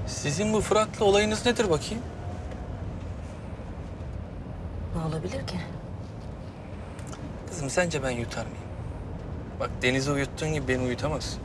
Sizin bu Fırat'la olayınız nedir bakayım? Ne olabilir ki? Kızım sence ben yutar mıyım? Bak Deniz'i uyuttuğun gibi beni uyutamazsın.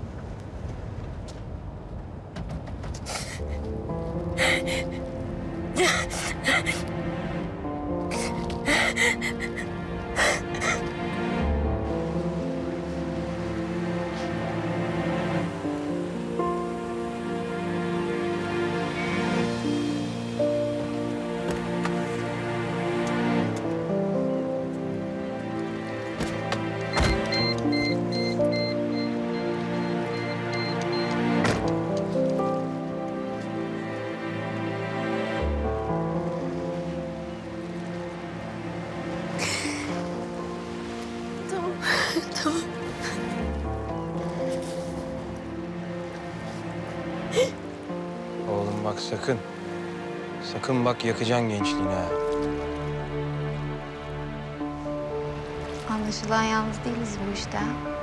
Tamam. Oğlum bak sakın. Sakın bak yakacaksın gençliğini ha. Anlaşılan yalnız değiliz bu işte.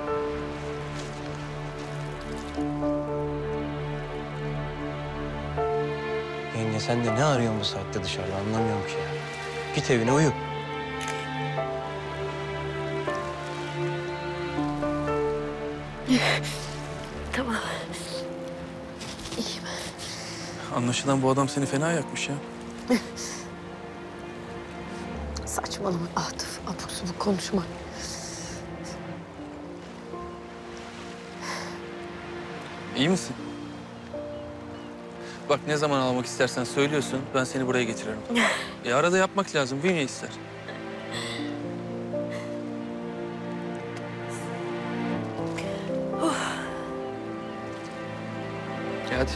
Yenge sen de ne arıyorsun bu saatte dışarıda anlamıyorum ki ya. Git evine uyu. Tamam. İyiyim. Anlaşılan bu adam seni fena yakmış ya. Saçmalama Atıf. Abuk subuk konuşma. İyi misin? Bak ne zaman almak istersen söylüyorsun, ben seni buraya getiririm. Arada yapmak lazım, bünye ister. Hadi.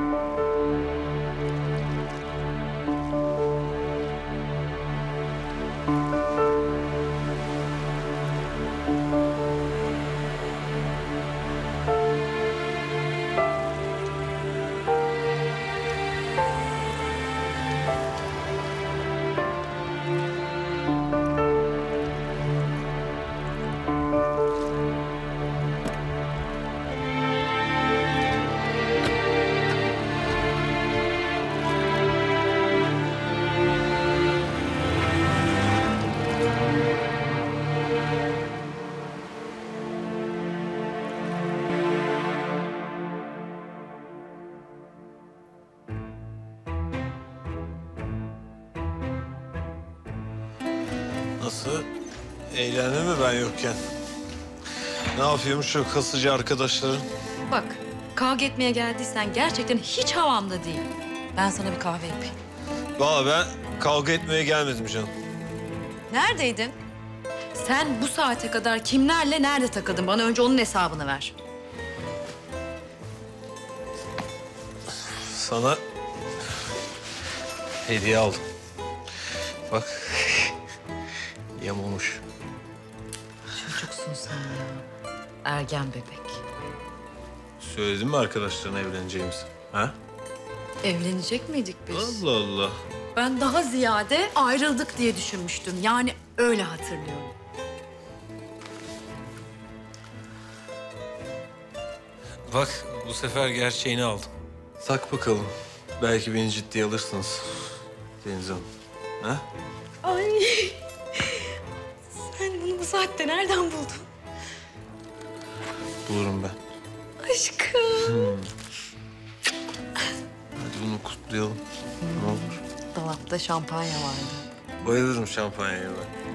Nasıl? Eğlendin mi ben yokken? Ne yapıyormuş şu kasıcı arkadaşların? Bak, kavga etmeye geldiysen gerçekten hiç havamda değil. Ben sana bir kahve yapayım. Vallahi ben kavga etmeye gelmedim canım. Neredeydin? Sen bu saate kadar kimlerle nerede takıldın? Bana önce onun hesabını ver. Sana hediye aldım. Bak, yamulmuş. Çocuksun sen ya. Ergen bebek. Söyledin mi arkadaşlarına evleneceğimizi? Ha? Evlenecek miydik biz? Allah Allah. Ben daha ziyade ayrıldık diye düşünmüştüm. Yani öyle hatırlıyorum. Bak, bu sefer gerçeğini aldım. Tak bakalım. Belki beni ciddiye alırsınız Deniz Hanım. Ha? Ay. Sen bunu bu saatte nereden buldun? Bulurum ben. Aşkım. Hadi bunu kutlayalım. Ne olur. Dolapta şampanya vardı. Bayılırım şampanyaya ben.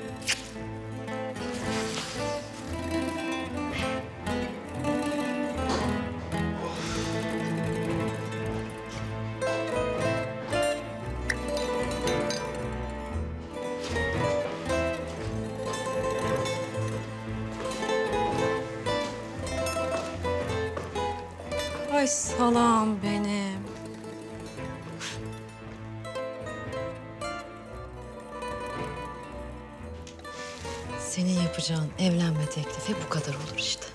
Ay salam benim. Senin yapacağın evlenme teklifi bu kadar olur işte.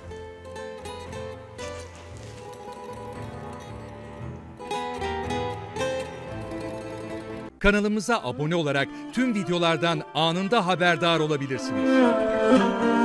Kanalımıza abone olarak tüm videolardan anında haberdar olabilirsiniz.